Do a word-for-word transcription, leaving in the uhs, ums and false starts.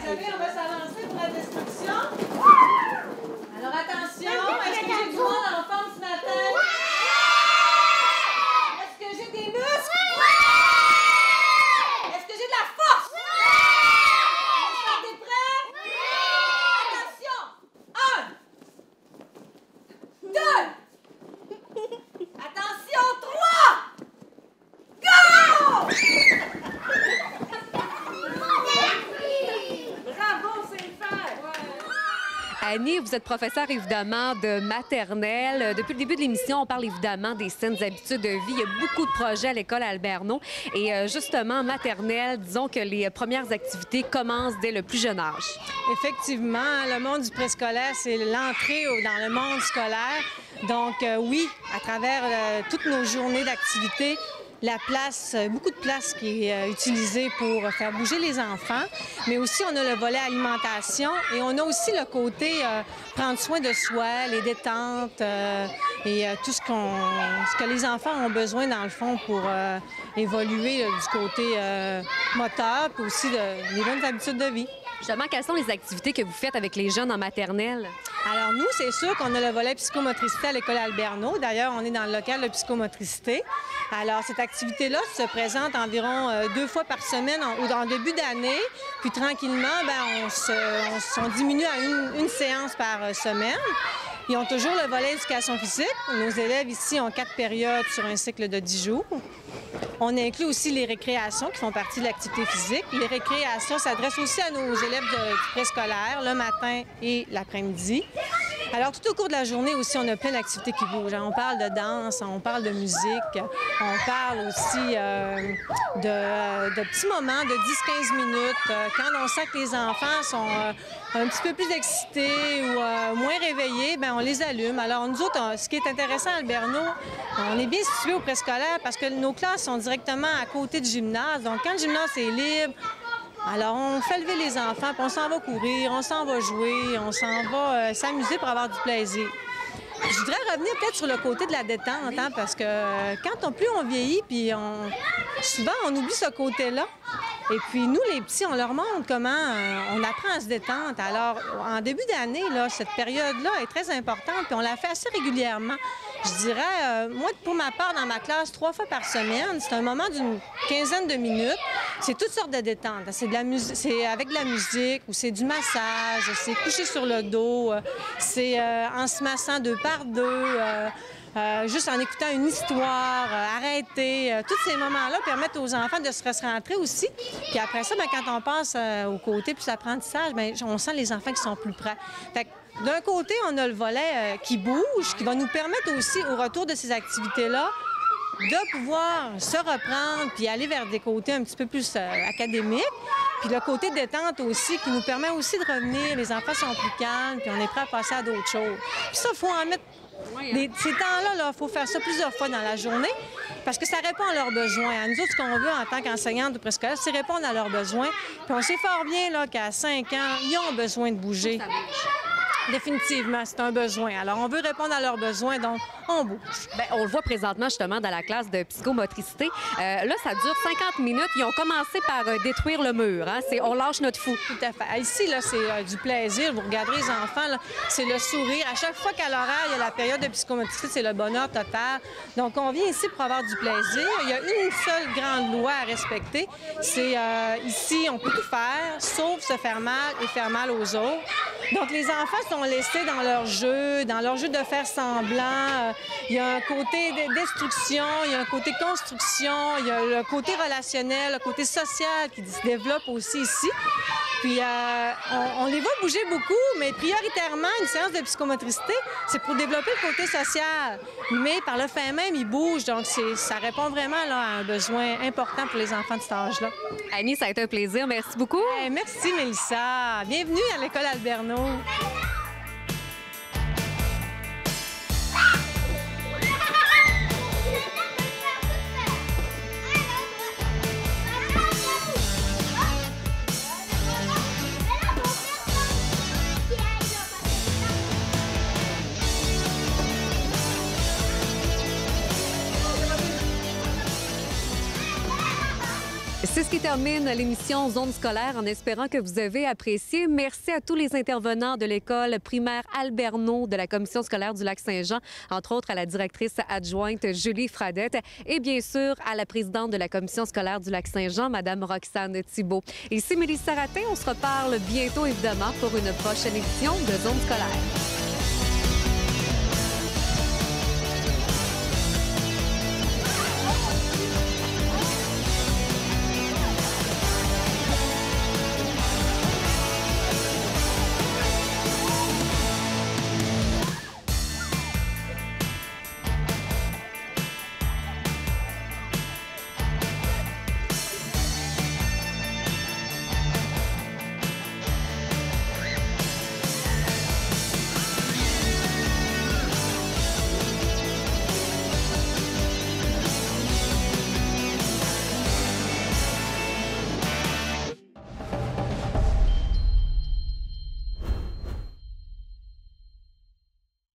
les amis, on va s'avancer pour la destruction. Alors attention, est-ce que j'ai du monde en forme ce matin? Est-ce que j'ai des muscles? Est-ce que j'ai de la force? Vous sentez prêts? Attention! Un! Deux! Attention! Trois! Go! Bravo, c'est fait! Annie, vous êtes professeure évidemment de maternelle. Depuis le début de l'émission, on parle évidemment des saines habitudes de vie. Il y a beaucoup de projets à l'école Albert-No. Et euh, justement, maternelle, disons que les premières activités commencent dès le plus jeune âge. Effectivement, le monde du préscolaire, c'est l'entrée dans le monde scolaire. Donc euh, oui, à travers euh, toutes nos journées d'activité, la place, beaucoup de place qui est euh, utilisée pour faire bouger les enfants, mais aussi on a le volet alimentation et on a aussi le côté euh, prendre soin de soi, les détentes euh, et euh, tout ce, qu'on, ce que les enfants ont besoin dans le fond pour euh, évoluer euh, du côté euh, moteur, puis aussi de, des bonnes habitudes de vie. Justement, quelles sont les activités que vous faites avec les jeunes en maternelle? Alors nous, c'est sûr qu'on a le volet psychomotricité à l'école Albert-No. D'ailleurs, on est dans le local de psychomotricité. Alors, cette activité-là se présente environ euh, deux fois par semaine en, en début d'année. Puis tranquillement, bien, on, se, on, on diminue à une, une séance par euh, semaine. Ils ont toujours le volet éducation physique. Nos élèves ici ont quatre périodes sur un cycle de dix jours. On inclut aussi les récréations qui font partie de l'activité physique. Les récréations s'adressent aussi à nos élèves de, du préscolaire le matin et l'après-midi. Alors, tout au cours de la journée aussi, on a plein d'activités qui bougent. On parle de danse, on parle de musique, on parle aussi euh, de, de petits moments de dix à quinze minutes. Quand on sent que les enfants sont euh, un petit peu plus excités ou euh, moins réveillés, bien, on les allume. Alors, nous autres, on, ce qui est intéressant à Albert-No, on est bien situé au préscolaire parce que nos classes sont directement à côté du gymnase. Donc, quand le gymnase est libre, alors, on fait lever les enfants, puis on s'en va courir, on s'en va jouer, on s'en va euh, s'amuser pour avoir du plaisir. Je voudrais revenir peut-être sur le côté de la détente, hein, parce que euh, quand on, plus on vieillit, puis on, souvent on oublie ce côté-là. Et puis nous, les petits, on leur montre comment euh, on apprend à se détendre. Alors, en début d'année, là, cette période-là est très importante, puis on la fait assez régulièrement. Je dirais, euh, moi, pour ma part, dans ma classe, trois fois par semaine, c'est un moment d'une quinzaine de minutes. C'est toutes sortes de détentes. C'est de la musique, c'est avec de la musique, ou c'est du massage, c'est coucher sur le dos, euh, c'est euh, en se massant deux par deux, euh, euh, juste en écoutant une histoire, euh, arrêter. Euh, tous ces moments-là permettent aux enfants de se rentrer aussi. Puis après ça, bien, quand on passe euh, au côté plus apprentissage, bien, on sent les enfants qui sont plus prêts. Fait que, d'un côté, on a le volet euh, qui bouge, qui va nous permettre aussi, au retour de ces activités-là, de pouvoir se reprendre puis aller vers des côtés un petit peu plus euh, académiques. Puis le côté détente aussi, qui nous permet aussi de revenir. Les enfants sont plus calmes, puis on est prêt à passer à d'autres choses. Puis ça, il faut en mettre... Les, ces temps-là, il faut faire ça plusieurs fois dans la journée parce que ça répond à leurs besoins. À nous autres, ce qu'on veut en tant qu'enseignante de préscolaire, c'est répondre à leurs besoins. Puis on sait fort bien là, qu'à cinq ans, ils ont besoin de bouger. Définitivement, c'est un besoin. Alors, on veut répondre à leurs besoins, donc on bouge. Bien, on le voit présentement justement dans la classe de psychomotricité. Euh, là, ça dure cinquante minutes. Ils ont commencé par euh, détruire le mur. Hein? C'est, on lâche notre fou. Tout à fait. Ici, là, c'est euh, du plaisir. Vous regarderez les enfants, là, c'est le sourire. À chaque fois qu'à l'horaire, il y a la période de psychomotricité, c'est le bonheur total. Donc, on vient ici pour avoir du plaisir. Il y a une seule grande loi à respecter. C'est euh, ici, on peut tout faire, sauf se faire mal et faire mal aux autres. Donc, les enfants sont laissés dans leur jeu, dans leur jeu de faire semblant. Il y a un côté de destruction, il y a un côté construction, il y a le côté relationnel, le côté social qui se développe aussi ici. Puis, euh, on, on les voit bouger beaucoup, mais prioritairement, une séance de psychomotricité, c'est pour développer le côté social. Mais par le fait même, ils bougent, donc c'est, ça répond vraiment là, à un besoin important pour les enfants de cet âge-là. Annie, ça a été un plaisir. Merci beaucoup. Hey, merci, Mélissa. Bienvenue à l'école Albert-No. C'est C'est ce qui termine l'émission Zone scolaire en espérant que vous avez apprécié. Merci à tous les intervenants de l'école primaire Albernaud de la commission scolaire du Lac-Saint-Jean, entre autres à la directrice adjointe Julie Fradette et bien sûr à la présidente de la commission scolaire du Lac-Saint-Jean, Mme Roxane Thibault. Ici Mélissa Ratin, on se reparle bientôt évidemment pour une prochaine édition de Zone scolaire.